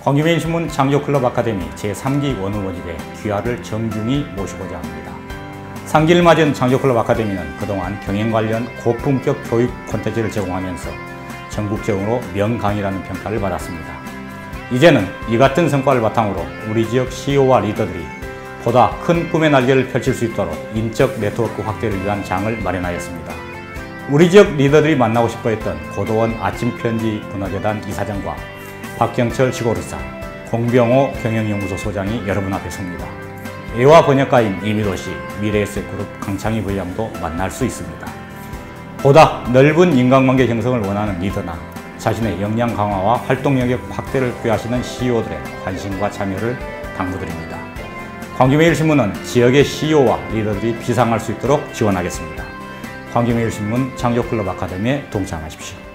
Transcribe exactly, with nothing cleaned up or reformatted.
광주매일신문 창조클럽 아카데미 제삼 기 원우원집에 귀하를 정중히 모시고자 합니다. 상기를 맞은 창조클럽 아카데미는 그동안 경영 관련 고품격 교육 콘텐츠를 제공하면서 전국적으로 명강이라는 평가를 받았습니다. 이제는 이 같은 성과를 바탕으로 우리 지역 씨이오와 리더들이 보다 큰 꿈의 날개를 펼칠 수 있도록 인적 네트워크 확대를 위한 장을 마련하였습니다. 우리 지역 리더들이 만나고 싶어 했던 고도원 아침편지 문화재단 이사장과 박경철 시골의사, 공병호 경영연구소 소장이 여러분 앞에 섭니다. 애화 번역가인 이미도 씨, 미래에셋그룹 강창희 부회장도 만날 수 있습니다. 보다 넓은 인간관계 형성을 원하는 리더나 자신의 역량 강화와 활동 영역 확대를 꾀하시는 씨이오들의 관심과 참여를 당부드립니다. 광주매일신문은 지역의 씨이오와 리더들이 비상할 수 있도록 지원하겠습니다. 광주매일신문 창조클럽 아카데미에 동참하십시오.